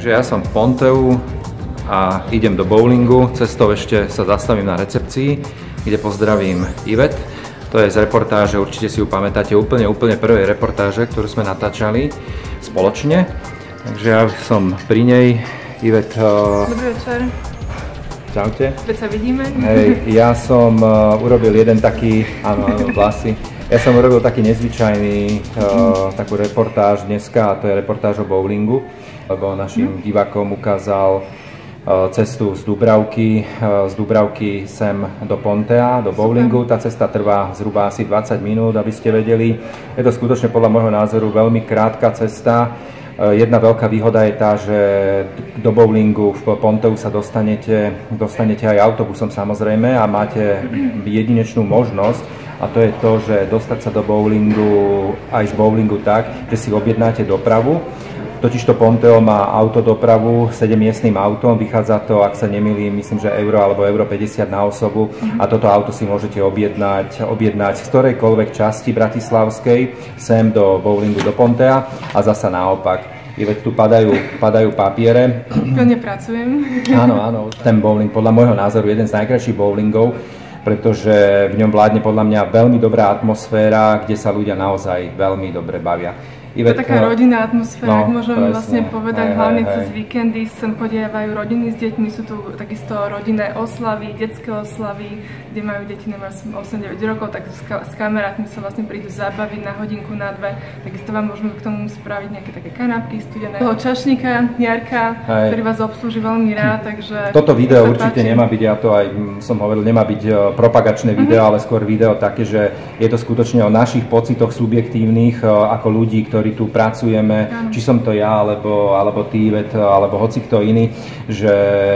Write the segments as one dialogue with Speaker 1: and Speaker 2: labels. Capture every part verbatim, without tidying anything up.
Speaker 1: Takže ja som v Ponteu a idem do bowlingu. Cestou ešte sa zastavím na recepcii, kde pozdravím Ivet. To je z reportáže, určite si ju pamätáte, úplne, úplne prvej reportáže, ktorú sme natáčali spoločne. Takže ja som pri nej. Ivet...
Speaker 2: Dobrý večer.
Speaker 1: Čaute.
Speaker 2: Veď sa vidíme.
Speaker 1: Hej, ja som uh, urobil jeden taký, áno, áno, vlasy. Ja som urobil taký nezvyčajný, uh, takú reportáž dneska, a to je reportáž o bowlingu, lebo našim mm. divákom ukázal uh, cestu z Dubravky, uh, z Dubravky sem do Pontea, do bowlingu. Tá cesta trvá zhruba asi dvadsať minút, aby ste vedeli. Je to skutočne podľa môjho názoru veľmi krátka cesta. Jedna veľká výhoda je tá, že do bowlingu v Ponteu sa dostanete, dostanete aj autobusom samozrejme a máte jedinečnú možnosť, a to je to, že dostať sa do bowlingu aj z bowlingu tak, že si objednáte dopravu. Totižto Ponteo má autodopravu sedemmiestnym autom, vychádza to, ak sa nemýlim, myslím, že euro alebo euro päťdesiat na osobu, a toto auto si môžete objednať, objednať z ktorejkoľvek časti bratislavskej sem do bowlingu do Pontea a zasa naopak. Iveď tu padajú, padajú papiere.
Speaker 2: Plne pracujem.
Speaker 1: Áno, áno, ten bowling podľa môjho názoru je jeden z najkrajších bowlingov, pretože v ňom vládne podľa mňa veľmi dobrá atmosféra, kde sa ľudia naozaj veľmi dobre bavia.
Speaker 2: Ivet, to je taká rodinná atmosféra,
Speaker 1: no,
Speaker 2: môžem presne vlastne povedať, hej, hlavne hej, cez hej. víkendy sem chodievajú rodiny s deťmi, sú tu takisto rodinné oslavy, detské oslavy, kde majú deti osem deväť rokov, tak s, ka s kamarátmi sa vlastne prídu zabaviť na hodinku, na dve, takisto vám môžeme k tomu spraviť nejaké také kanapky studené. Toho čašníka, Jarka, hej. ktorý vás obslúži veľmi rád, takže...
Speaker 1: Toto video určite páči. Nemá byť, ja to aj som hovoril, nemá byť propagačné video, mm-hmm. ale skôr video také, že je to skutočne o našich pocitoch subjektívnych ako ľudí, ktorí ktorí tu pracujeme, ano. Či som to ja, alebo, alebo ty, Ivet, alebo hoci kto iný, že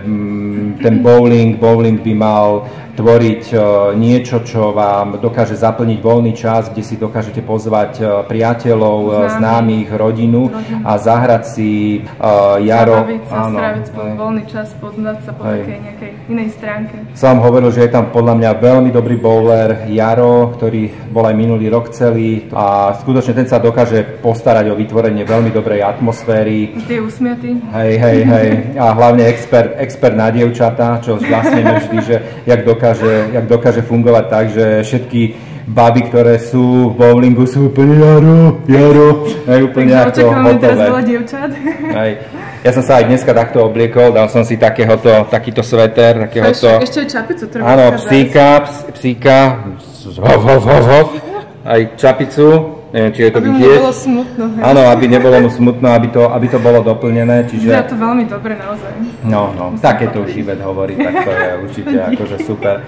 Speaker 1: mm, ten bowling, bowling by mal tvoriť uh, niečo, čo vám dokáže zaplniť voľný čas, kde si dokážete pozvať uh, priateľov, Známy. známych, rodinu, rodinu a zahrať si uh, jaro.
Speaker 2: Zabaviť sa, áno, stráviť svoj voľný čas, poznať sa po hej. takej nejakej inej stránke.
Speaker 1: Som hovoril, že je tam podľa mňa veľmi dobrý bowler Jaro, ktorý bol aj minulý rok celý a skutočne ten sa dokáže postarať o vytvorenie veľmi dobrej atmosféry.
Speaker 2: Vždy je usmiatý.
Speaker 1: Hej, hej, hej. A hlavne expert, expert na dievčatá, čo vlastníme vždy, že jak dokáže, jak dokáže fungovať tak, že všetky baby, ktoré sú v bowlingu, sú úplne Jaro, Jaro, hej, úplne ako hotové. Takže očakávame teraz veľa dievčat. Hej. Ja som sa aj dneska takto obliekol, dal som si takéhoto, takýto sveter, takéhoto...
Speaker 2: Ešte aj čapicu treba
Speaker 1: áno, psíka, psíka, hov, hov, hov, hov, aj čapicu, neviem, či je to
Speaker 2: aby
Speaker 1: vidieť.
Speaker 2: Aby mu nebolo smutno. Hej.
Speaker 1: Áno, aby nebolo mu smutno, aby to, aby to bolo doplnené, čiže...
Speaker 2: Vyzerá to veľmi dobre naozaj.
Speaker 1: No, no, také to už Ivet hovorí, tak to je určite akože super.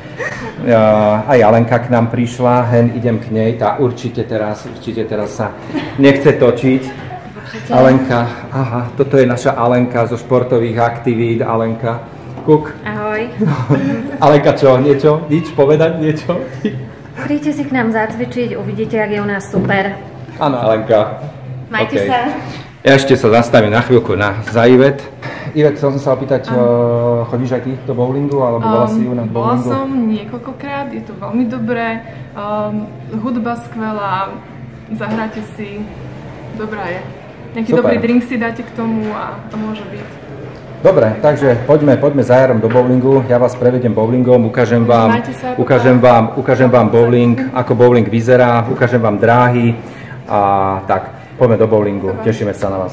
Speaker 1: Uh, aj Alenka k nám prišla, hen idem k nej, tá určite teraz, určite teraz sa nechce točiť. Alenka, aha, toto je naša Alenka zo športových aktivít. Alenka, kuk.
Speaker 3: Ahoj.
Speaker 1: Alenka, čo, niečo? Nič povedať, niečo?
Speaker 3: Príďte si k nám zacvičiť, uvidíte, jak je u nás super.
Speaker 1: Áno, Alenka.
Speaker 3: Majte okay. sa.
Speaker 1: Ja ešte sa zastavím na chvíľku na, za Ivet. Ivet, chcel som sa opýtať, uh, chodíš aj ty do bowlingu, alebo bola um, si ju na bowlingu?
Speaker 2: Bola som niekoľkokrát, je to veľmi dobré, um, hudba skvelá, zahráte si, dobrá je. Nejaký super. Dobrý drink si dáte k tomu a to môže byť.
Speaker 1: Dobre, takže poďme, poďme za Jarom do bowlingu. Ja vás prevedem bowlingom, ukážem vám, ukážem vám, ukážem vám bowling, ako bowling vyzerá, ukážem vám dráhy a tak. Poďme do bowlingu, tešíme sa na vás.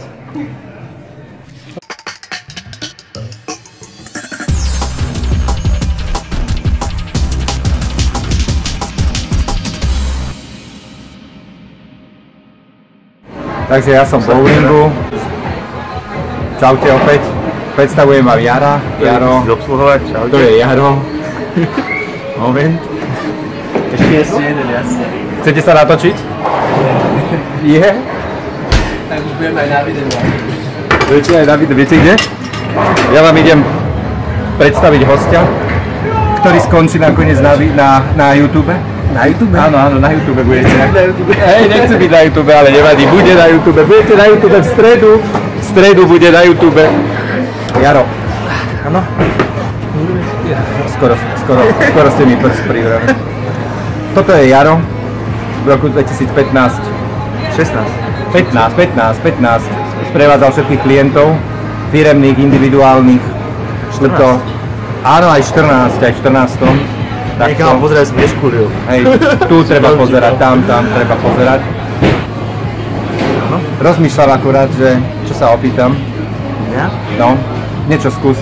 Speaker 1: Takže ja som v bowlingu. Čaute opäť. Predstavujem vám Jara. Jaro. To je Jaro. Moment.
Speaker 4: Ešte je si jeden, jasne.
Speaker 1: Chcete sa natočiť? Je?
Speaker 4: Tak už budem aj na videu.
Speaker 1: Budete aj na videu. Viete kde? Ja vám idem predstaviť hostia, ktorý skončí nakoniec na, na, na YouTube.
Speaker 4: Na YouTube?
Speaker 1: Áno, áno, na YouTube budete.
Speaker 4: Na YouTube.
Speaker 1: Hej, nechce byť na YouTube, ale nevadí, bude na YouTube. Budete na YouTube v stredu. V stredu bude na YouTube. Jaro.
Speaker 4: Áno?
Speaker 1: Skoro, skoro, skoro ste mi prst privrali. Toto je Jaro. V roku dvetisícpätnásť.
Speaker 4: šestnásť.
Speaker 1: pätnásť, pätnásť, pätnásť. Sprevádzal všetkých klientov. firemných, individuálnych. štrnásť. Áno, aj štrnásť, aj štrnásť tón.
Speaker 4: Niekam pozerať som neškúril.
Speaker 1: Hej, tu treba pozerať, tam, tam treba pozerať. Rozmýšľam akurát, že čo sa opýtam.
Speaker 4: Ja?
Speaker 1: No, niečo skús.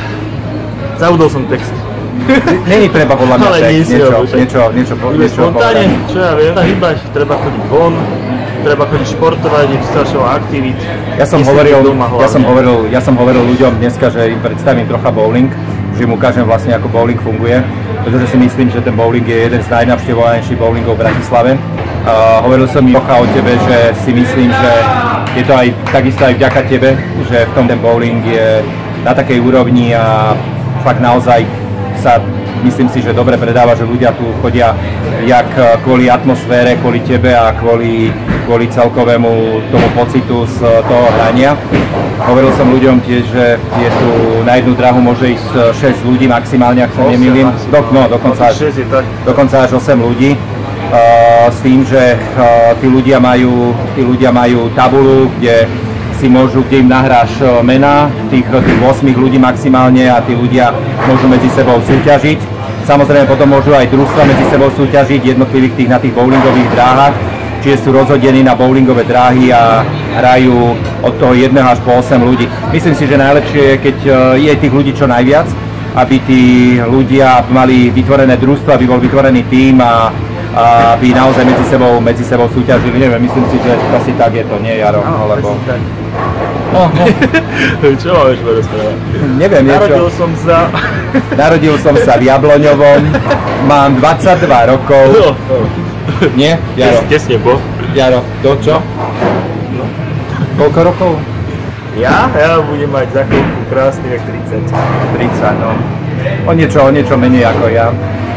Speaker 4: Zabudol som text.
Speaker 1: Není treba podľa mňa
Speaker 4: Ale
Speaker 1: text, niečo, niečo, niečo, niečo, niečo
Speaker 4: spontánne,
Speaker 1: povedať.
Speaker 4: čo ja viem, hýbať, treba chodiť von, treba chodiť športovať, je strašne veľa aktivít.
Speaker 1: Ja som hovoril, ja som hovoril, ja som hovoril ľuďom dneska, že im predstavím trocha bowling, že im ukážem vlastne, ako bowling funguje, pretože si myslím, že ten bowling je jeden z najnavštevovanejších bowlingov v Bratislave. Uh, hovoril som im trocha o tebe, že si myslím, že je to aj takisto aj vďaka tebe, že v tom ten bowling je na takej úrovni a fakt naozaj sa myslím si, že dobre predáva, že ľudia tu chodia jak kvôli atmosfére, kvôli tebe a kvôli, kvôli celkovému tomu pocitu z toho hrania. Hovoril som ľuďom tiež, že je tu na jednu dráhu môže ísť šesť ľudí maximálne, ak sa nemýlim. Do, no, dokonca až, dokonca až osem ľudí. Uh, s tým, že uh, tí, ľudia majú, tí ľudia majú tabulu, kde si môžu, kde im nahráš mená tých, tých osem ľudí maximálne a tí ľudia môžu medzi sebou súťažiť. Samozrejme potom môžu aj družstva medzi sebou súťažiť jednotlivých tých na tých bowlingových dráhach, čiže sú rozhodení na bowlingové dráhy a hrajú od toho jedného až po osem ľudí. Myslím si, že najlepšie je, keď je tých ľudí čo najviac, aby tí ľudia mali vytvorené družstva, aby bol vytvorený tím a a aby naozaj medzi sebou, medzi sebou súťažili. Neviem, myslím si, že asi tak je to, nie Jaro?
Speaker 4: Áno,
Speaker 1: alebo...
Speaker 4: tak.
Speaker 1: No, no.
Speaker 4: Čo mám ešte rozprávať?
Speaker 1: Neviem, niečo.
Speaker 4: Narodil som sa...
Speaker 1: Narodil som sa v Jabloňovom, mám dvadsaťdva rokov.
Speaker 4: No, no.
Speaker 1: Nie? Jaro?
Speaker 4: Tesne po.
Speaker 1: Jaro, do čo?
Speaker 4: No.
Speaker 1: Koľko rokov?
Speaker 4: Ja? Ja budem mať za chvíľku krásny jak tridsať.
Speaker 1: tridsať, no. O niečo, o niečo menej ako ja.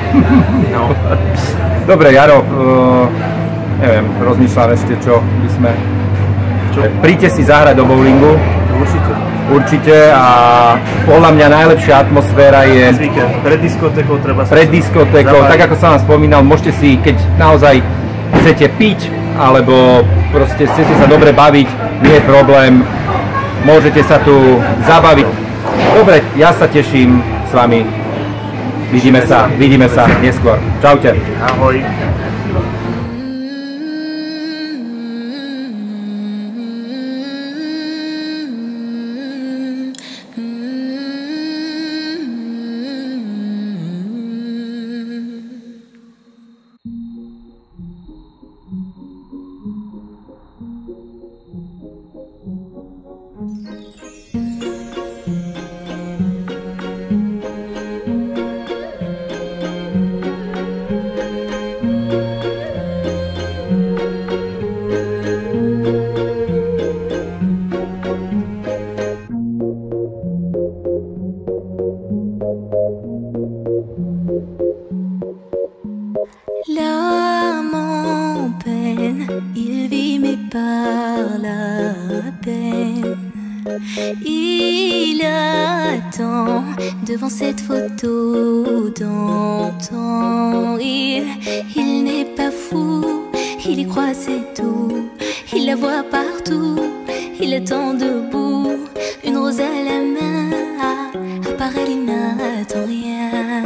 Speaker 4: No.
Speaker 1: Dobre, Jaro, uh, neviem, rozmýšľam ešte, čo by sme...
Speaker 4: Čo?
Speaker 1: Príďte si zahrať do bowlingu.
Speaker 4: Určite.
Speaker 1: Určite a podľa mňa najlepšia atmosféra je...
Speaker 4: Cez víkend. Pred diskotékou treba sa...
Speaker 1: Pred diskotékou, tak ako som vám spomínal, môžete si, keď naozaj chcete piť, alebo proste chcete sa dobre baviť, nie je problém, môžete sa tu zabaviť. Dobre, ja sa teším s vami. Vidíme sa, vidíme sa neskôr. Čaute.
Speaker 4: Ahoj.
Speaker 5: L'âme en peine, il vit mais par la peine. Il attend devant cette photo d'antan. Il, il n'est pas fou, il y croit c'est tout. Il la voit partout, il attend debout. Une rose à la main, à, à part elle il n'attend rien.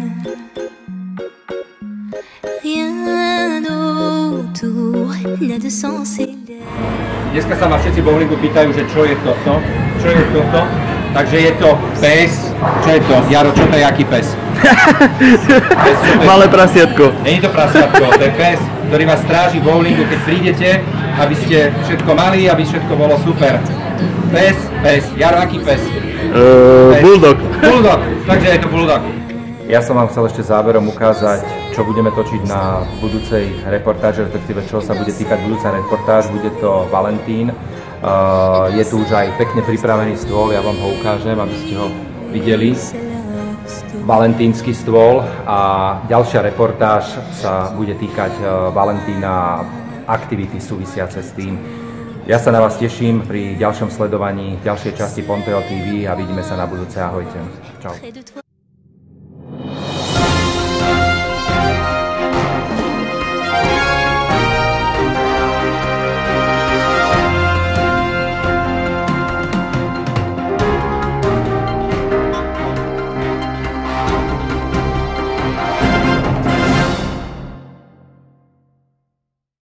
Speaker 5: Rien autour n'a de sens et d'air.
Speaker 1: Dneska sa ma všetci bowlingu pýtajú, že čo je toto, čo je toto. Takže je to pes. Čo je to? Jaro, čo to je, aký pes? Pes, čo to je?
Speaker 4: Malé prasiatko.
Speaker 1: Není to prasiatko, to je pes, ktorý vás stráži v bowlingu, keď prídete, aby ste všetko mali, aby všetko bolo super. Pes, pes. Jaro, aký pes?
Speaker 4: Uh, bulldog.
Speaker 1: Bulldog, takže je to bulldog. Ja som vám chcel ešte záverom ukázať, čo budeme točiť na budúcej reportáži, respektíve čo sa bude týkať budúca reportáž. Bude to Valentín. Uh, je tu už aj pekne pripravený stôl, ja vám ho ukážem, aby ste ho videli. Valentínsky stôl a ďalšia reportáž sa bude týkať uh, Valentína, aktivity súvisiace s tým. Ja sa na vás teším pri ďalšom sledovaní ďalšej časti Ponteo té vé a vidíme sa na budúce. Ahojte. Čau.